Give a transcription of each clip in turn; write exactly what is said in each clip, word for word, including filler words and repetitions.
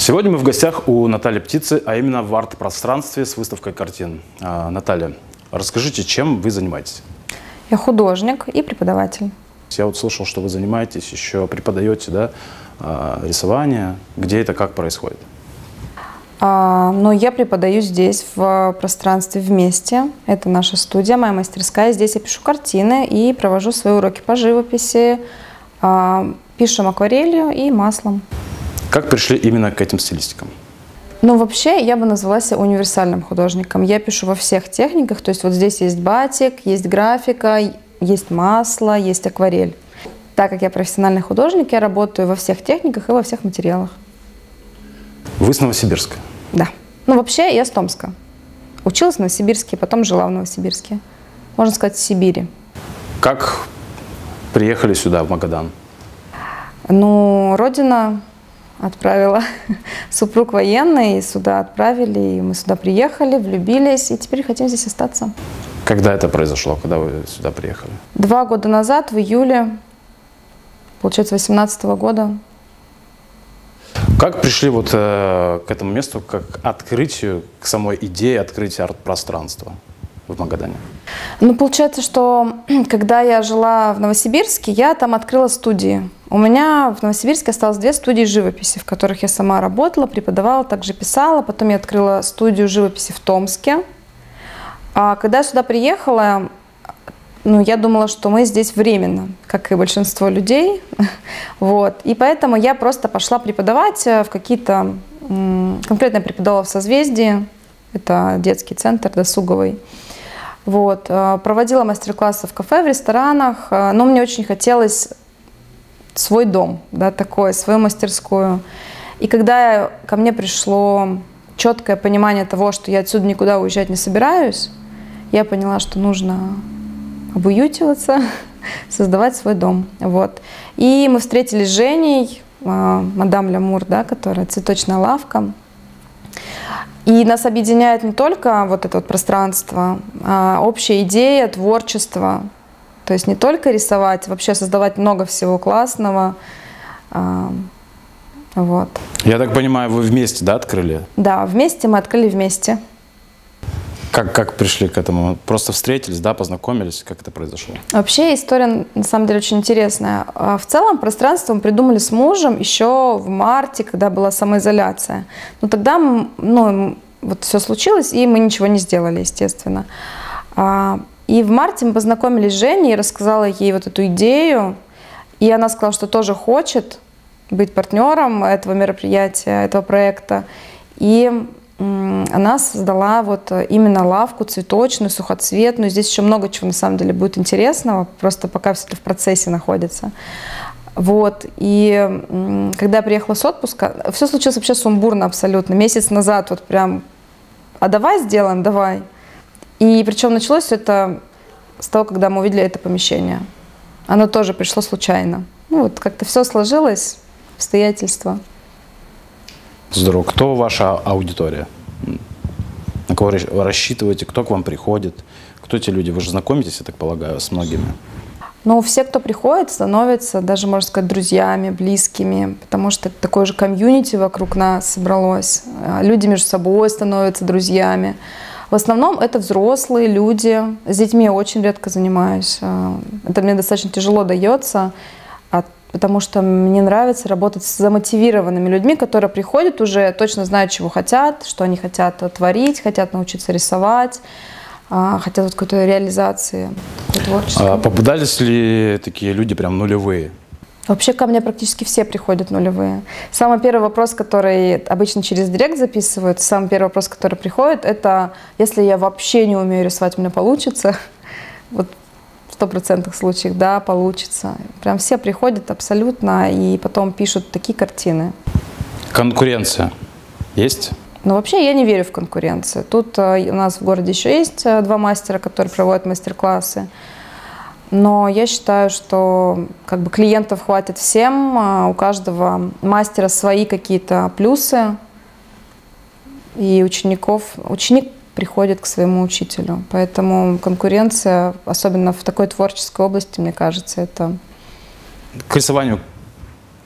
Сегодня мы в гостях у Натальи Птицы, а именно в арт-пространстве с выставкой картин. А, Наталья, расскажите, чем вы занимаетесь? Я художник и преподаватель. Я вот слышал, что вы занимаетесь, еще преподаете, да, рисование. Где это, как происходит? А, ну, я преподаю здесь, в пространстве «Вместе». Это наша студия, моя мастерская. Здесь я пишу картины и провожу свои уроки по живописи. А, пишем акварелью и маслом. Как пришли именно к этим стилистикам? Ну, вообще, я бы назвала себя универсальным художником. Я пишу во всех техниках. То есть вот здесь есть батик, есть графика, есть масло, есть акварель. Так как я профессиональный художник, я работаю во всех техниках и во всех материалах. Вы с Новосибирска? Да. Ну, вообще, я с Томска. Училась в Новосибирске, потом жила в Новосибирске. Можно сказать, в Сибири. Как приехали сюда, в Магадан? Ну, родина отправила. Супруг военный, сюда отправили, и мы сюда приехали, влюбились, и теперь хотим здесь остаться. Когда это произошло, когда вы сюда приехали? Два года назад, в июле, получается, восемнадцатого года. Как пришли вот э, к этому месту, как открытию, к самой идее открытия арт-пространства в Магадане? Ну, получается, что когда я жила в Новосибирске, я там открыла студии. У меня в Новосибирске осталось две студии живописи, в которых я сама работала, преподавала, также писала. Потом я открыла студию живописи в Томске. А когда я сюда приехала, ну, я думала, что мы здесь временно, как и большинство людей. Вот. И поэтому я просто пошла преподавать в какие-то... Конкретно я преподавала в «Созвездии». Это детский центр досуговый. Вот. Проводила мастер-классы в кафе, в ресторанах. Но мне очень хотелось свой дом, да, такой, свою мастерскую. И когда ко мне пришло четкое понимание того, что я отсюда никуда уезжать не собираюсь, я поняла, что нужно обуютиваться, создавать свой дом. Вот. И мы встретились с Женей, мадам Лямур, да, которая цветочная лавка. И нас объединяет не только вот это вот пространство, а общая идея, творчество. То есть не только рисовать, вообще создавать много всего классного. Вот. Я так понимаю, вы вместе, да, открыли? Да, вместе мы открыли вместе. Как, как пришли к этому? Просто встретились, да, познакомились? Как это произошло? Вообще история, на самом деле, очень интересная. В целом пространство мы придумали с мужем еще в марте, когда была самоизоляция. Но тогда, ну, вот все случилось, и мы ничего не сделали, естественно. И в марте мы познакомились с Женей, я рассказала ей вот эту идею, и она сказала, что тоже хочет быть партнером этого мероприятия, этого проекта. И она создала вот именно лавку цветочную, сухоцветную. Здесь еще много чего на самом деле будет интересного, просто пока все это в процессе находится. Вот. И когда я приехала с отпуска, все случилось вообще сумбурно абсолютно. Месяц назад вот прям, а давай сделаем, давай. И причем началось все это с того, когда мы увидели это помещение. Оно тоже пришло случайно. Ну вот как-то все сложилось, обстоятельства. Здорово. Кто ваша аудитория? На кого вы рассчитываете? Кто к вам приходит? Кто те люди? Вы же знакомитесь, я так полагаю, с многими. Ну, все, кто приходит, становятся даже, можно сказать, друзьями, близкими, потому что такое же комьюнити вокруг нас собралось. Люди между собой становятся друзьями. В основном это взрослые люди. С детьми я очень редко занимаюсь. Это мне достаточно тяжело дается, потому что мне нравится работать с замотивированными людьми, которые приходят уже, точно знают, чего хотят, что они хотят творить, хотят научиться рисовать, хотят вот какой-то реализации творчества. А попадались ли такие люди прям нулевые? Вообще ко мне практически все приходят нулевые. Самый первый вопрос, который обычно через директ записывают, самый первый вопрос, который приходит, это если я вообще не умею рисовать, у меня получится. Вот в стопроцентных случаях, да, получится. Прям все приходят абсолютно и потом пишут такие картины. Конкуренция есть? Ну, вообще я не верю в конкуренцию. Тут у нас в городе еще есть два мастера, которые проводят мастер-классы. Но я считаю, что как бы клиентов хватит всем, у каждого мастера свои какие-то плюсы, и учеников, ученик приходит к своему учителю. Поэтому конкуренция, особенно в такой творческой области, мне кажется, это... К рисованию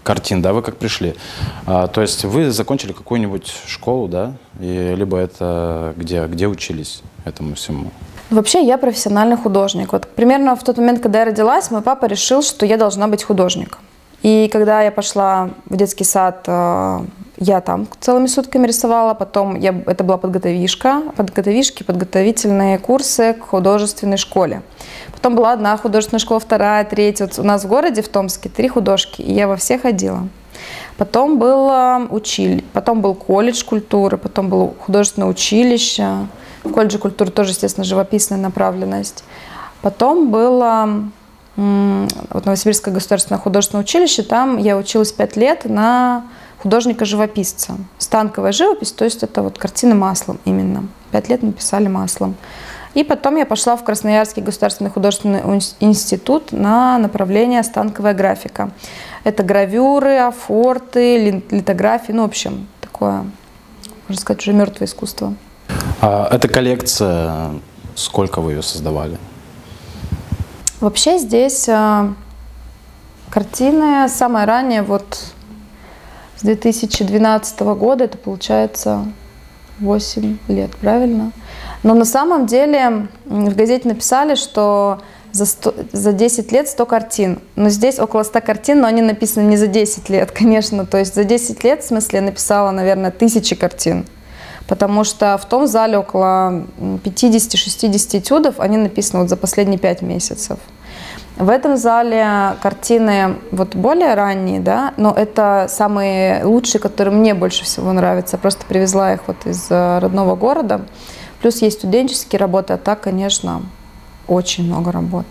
картин, да, вы как пришли? А, то есть вы закончили какую-нибудь школу, да? И, либо это где, где учились этому всему? Вообще я профессиональный художник. Вот примерно в тот момент, когда я родилась, мой папа решил, что я должна быть художником. И когда я пошла в детский сад, я там целыми сутками рисовала, потом я, это была подготовишка, подготовишки, подготовительные курсы к художественной школе. Потом была одна художественная школа, вторая, третья. Вот у нас в городе, в Томске, три художки, и я во все ходила. Потом был училь, потом был колледж культуры, потом было художественное училище. В колледже культуры тоже, естественно, живописная направленность. Потом было вот, Новосибирское государственное художественное училище, там я училась пять лет на художника-живописца. Станковая живопись, то есть это вот картины маслом именно. Пять лет мы писали маслом. И потом я пошла в Красноярский государственный художественный институт на направление станковая графика. Это гравюры, афорты, литографии, ну, в общем, такое, можно сказать, уже мертвое искусство. А эта коллекция, сколько вы ее создавали? Вообще здесь э, картины самые ранние, вот с две тысячи двенадцатого года, это получается восемь лет, правильно? Но на самом деле в газете написали, что за, сто, за десять лет сто картин. Но здесь около ста картин, но они написаны не за десять лет, конечно. То есть за десять лет, в смысле, я написала, наверное, тысячи картин. Потому что в том зале около пятидесяти-шестидесяти этюдов, они написаны вот за последние пять месяцев. В этом зале картины вот более ранние, да, но это самые лучшие, которые мне больше всего нравятся. Я просто привезла их вот из родного города. Плюс есть студенческие работы, а так, конечно, очень много работ.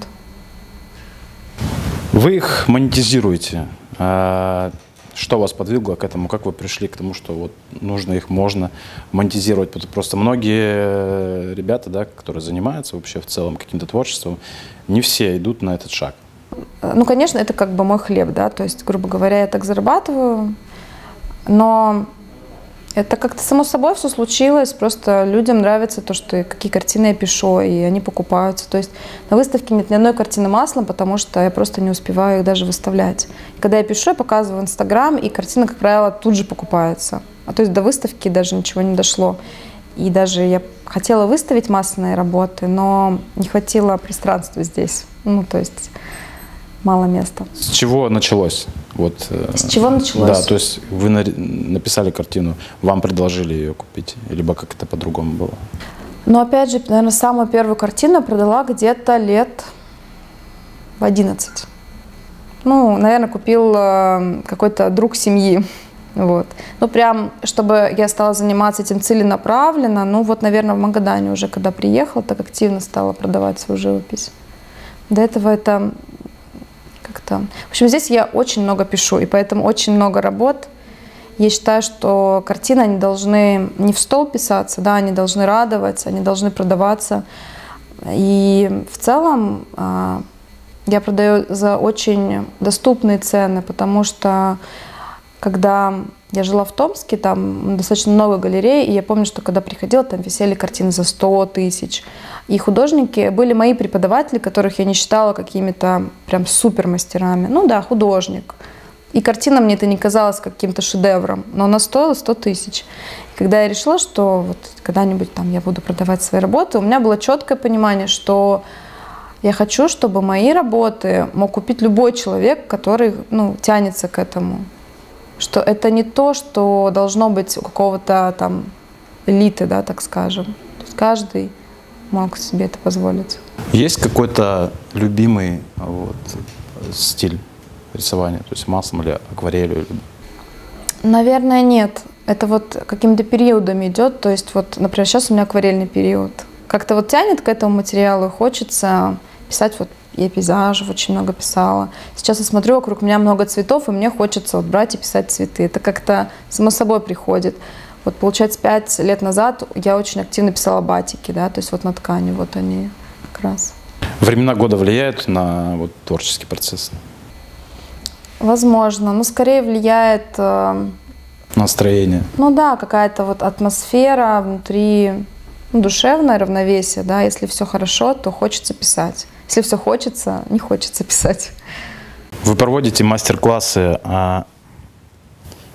Вы их монетизируете. Что вас подвигло к этому? Как вы пришли к тому, что вот нужно их можно монетизировать? Просто многие ребята, да, которые занимаются вообще в целом каким-то творчеством, не все идут на этот шаг. Ну, конечно, это как бы мой хлеб, да, то есть, грубо говоря, я так зарабатываю, но это как-то само собой все случилось, просто людям нравится то, что какие картины я пишу, и они покупаются. То есть на выставке нет ни одной картины маслом, потому что я просто не успеваю их даже выставлять. Когда я пишу, я показываю в Инстаграм, и картина, как правило, тут же покупается. А то есть до выставки даже ничего не дошло. И даже я хотела выставить масляные работы, но не хватило пространства здесь. Ну, то есть мало места. С чего началось? Вот, С чего началось? Да, то есть вы написали картину, вам предложили ее купить, либо как это по-другому было? Ну, опять же, наверное, самую первую картину я продала где-то лет в одиннадцать. Ну, наверное, купил какой-то друг семьи. Вот. Ну, прям, чтобы я стала заниматься этим целенаправленно, ну, вот, наверное, в Магадане уже, когда приехала, так активно стала продавать свою живопись. До этого это как-то... В общем, здесь я очень много пишу, и поэтому очень много работ. Я считаю, что картины, они должны не в стол писаться, да, они должны радовать, они должны продаваться. И в целом я продаю за очень доступные цены, потому что когда я жила в Томске, там достаточно много галерей, и я помню, что когда приходила, там висели картины за сто тысяч. И художники были мои преподаватели, которых я не считала какими-то прям супермастерами. Ну да, художник. И картина мне это не казалась каким-то шедевром, но она стоила сто тысяч. И когда я решила, что вот когда-нибудь там я буду продавать свои работы, у меня было четкое понимание, что я хочу, чтобы мои работы мог купить любой человек, который, ну, тянется к этому. Что это не то, что должно быть у какого-то там элиты, да, так скажем. То есть каждый мог себе это позволить. Есть какой-то любимый вот, стиль рисования, то есть маслом или акварелью? Наверное, нет. Это вот какими-то периодами идет. То есть вот, например, сейчас у меня акварельный период. Как-то вот тянет к этому материалу, хочется писать вот. Я пейзажев очень много писала. Сейчас я смотрю, вокруг меня много цветов, и мне хочется вот брать и писать цветы. Это как-то само собой приходит. Вот, получается, пять лет назад я очень активно писала батики, да, то есть вот на ткани, вот они как раз. Времена года влияют на вот, творческий процесс? Возможно, но скорее влияет... Э, настроение? Ну да, какая-то вот атмосфера внутри, ну, душевное равновесие, да, если все хорошо, то хочется писать. Если все хочется, не хочется писать. Вы проводите мастер-классы, а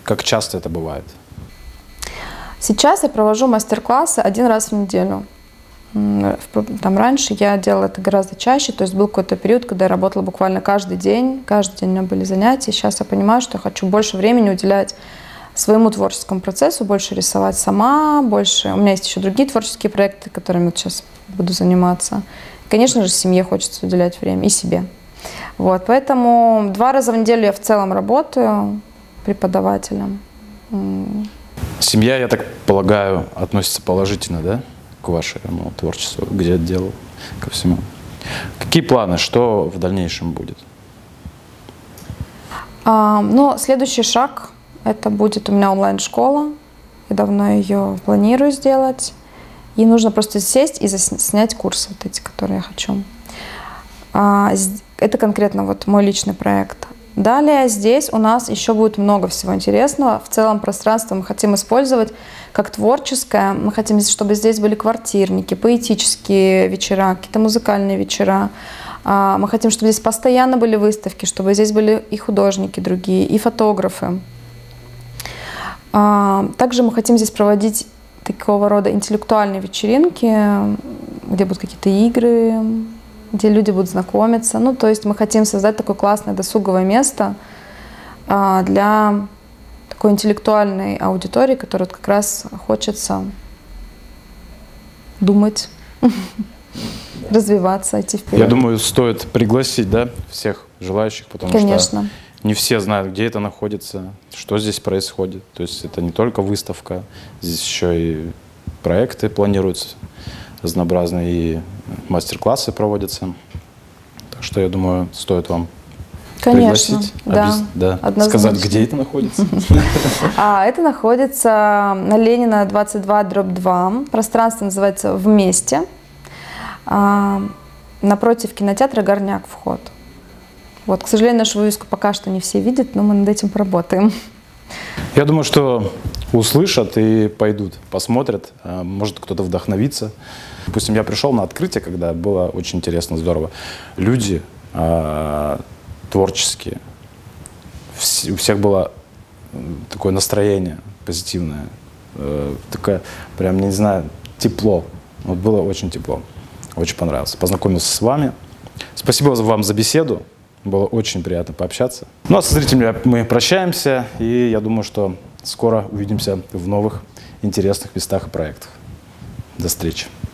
Как часто это бывает? Сейчас я провожу мастер-классы один раз в неделю. Там раньше я делала это гораздо чаще, то есть был какой-то период, когда я работала буквально каждый день, каждый день у меня были занятия. Сейчас я понимаю, что я хочу больше времени уделять своему творческому процессу, больше рисовать сама, больше... У меня есть еще другие творческие проекты, которыми вот сейчас буду заниматься. Конечно же, семье хочется уделять время и себе. Вот, поэтому два раза в неделю я в целом работаю преподавателем. Семья, я так полагаю, относится положительно, да, к вашему творчеству, где отдел, ко всему. Какие планы, что в дальнейшем будет? А, ну, следующий шаг, это будет у меня онлайн-школа. Я давно ее планирую сделать. И нужно просто сесть и снять курсы, вот эти, которые я хочу. А, это конкретно вот мой личный проект. Далее здесь у нас еще будет много всего интересного. В целом пространство мы хотим использовать как творческое. Мы хотим, чтобы здесь были квартирники, поэтические вечера, какие-то музыкальные вечера. Мы хотим, чтобы здесь постоянно были выставки, чтобы здесь были и художники другие, и фотографы. Также мы хотим здесь проводить такого рода интеллектуальные вечеринки, где будут какие-то игры, где люди будут знакомиться. Ну, то есть мы хотим создать такое классное досуговое место а, для такой интеллектуальной аудитории, которая вот как раз хочется думать, развиваться, идти вперед. Я думаю, стоит пригласить, да, всех желающих, потому Конечно. что не все знают, где это находится, что здесь происходит. То есть это не только выставка, здесь еще и проекты планируются разнообразные, и мастер-классы проводятся. Так что, я думаю, стоит вам Конечно, пригласить, да, да, сказать, где это находится. А, это находится на Ленина двадцать два дробь два. Пространство называется «Вместе». А, напротив кинотеатра «Горняк» вход. Вот, к сожалению, нашу вывеску пока что не все видят, но мы над этим поработаем. Я думаю, что услышат и пойдут, посмотрят, может кто-то вдохновится. Допустим, я пришел на открытие, когда было очень интересно, здорово. Люди э, творческие, у всех было такое настроение позитивное, э, такое, прям, не знаю, тепло. Вот было очень тепло, очень понравилось. Познакомился с вами. Спасибо вам за беседу. Было очень приятно пообщаться. Ну а со зрителями мы прощаемся, и я думаю, что скоро увидимся в новых интересных местах и проектах. До встречи.